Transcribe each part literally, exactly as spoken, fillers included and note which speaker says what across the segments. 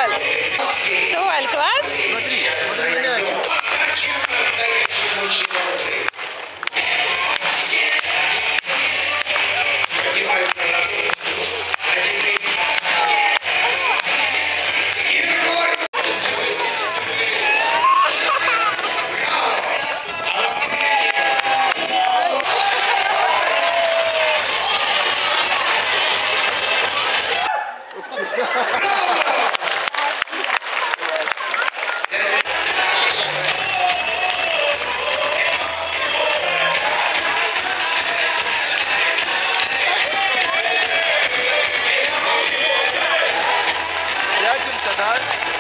Speaker 1: Соль. Соль, класс?
Speaker 2: Смотри, смотри на мяч. Прячемся, да?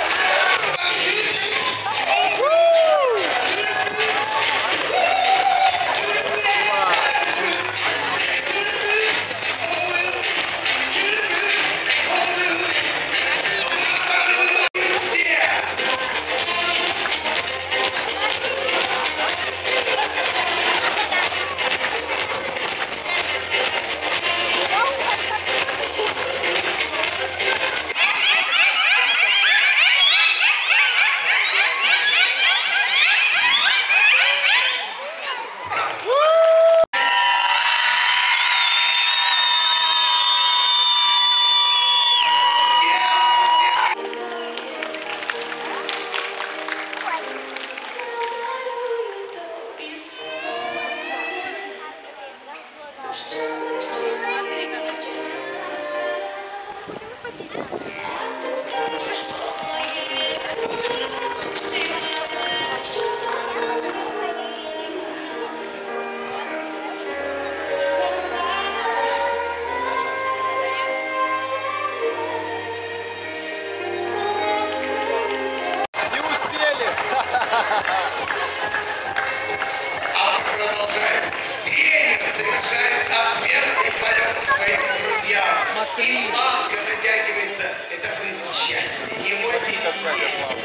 Speaker 3: А мы продолжаем. Тренер совершает ответный полет к своим друзьям. И планка натягивается. Это признак счастья. Не бойтесь сидеть.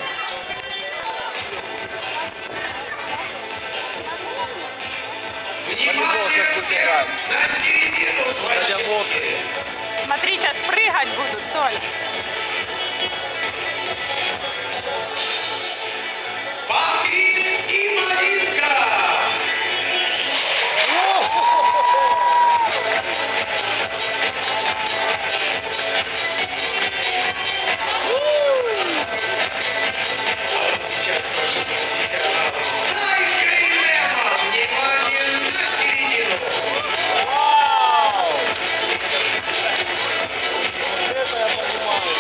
Speaker 3: Внимание всем на середину площадки.
Speaker 1: Смотри, сейчас прыгать будут, Соль.
Speaker 3: Патрик и Маринка. Сейчас прошу профессионалы. Сайка и Немо. Внимание на середину.
Speaker 2: Это я понимаю.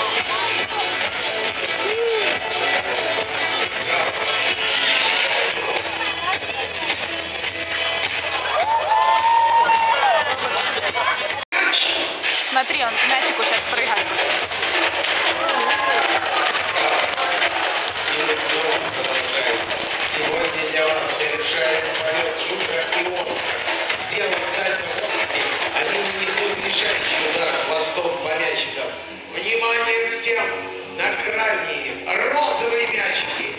Speaker 1: Смотри, он к мячику сейчас прыгает.
Speaker 3: Сегодня для вас совершает полет Шутра и Оскар. Сделав обязательно опыты, они нанесут решающий удар хвостом по мячикам. Внимание всем на крайние розовые мячики.